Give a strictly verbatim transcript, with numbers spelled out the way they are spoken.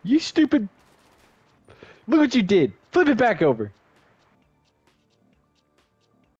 You stupid. Look what you did. Flip it back over.